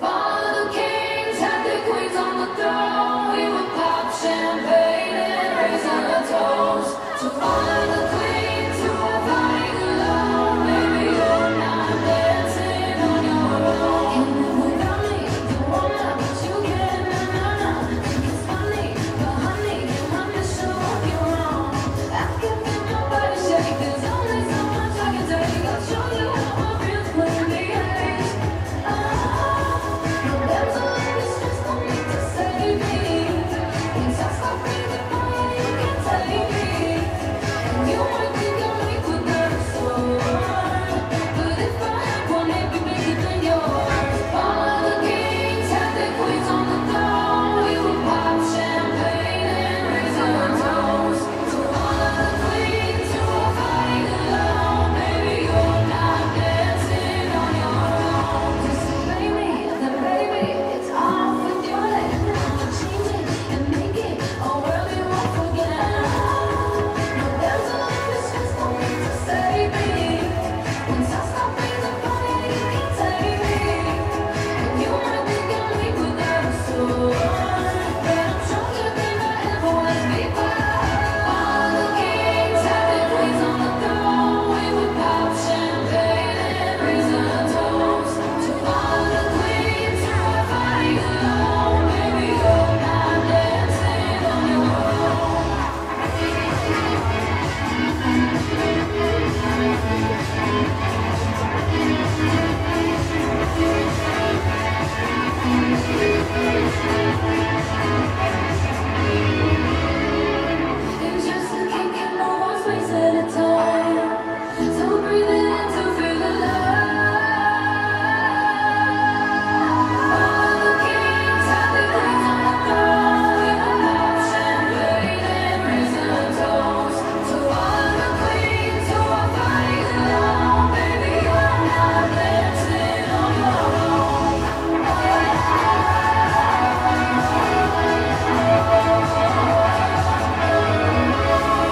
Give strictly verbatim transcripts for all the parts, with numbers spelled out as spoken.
All the kings had their queens on the throne. We would pop champagne and raise our toast to all of the queens who are fighting alone. Maybe you're not dancing on your own. You live without me, you wanna, but you can't. Na na na. Think it's funny, but honey, you want to show up your own. I can feel my body shake. There's only so much I can take. I'll show you how a real queen behaves.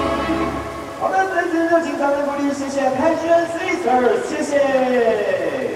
Sir， 谢谢。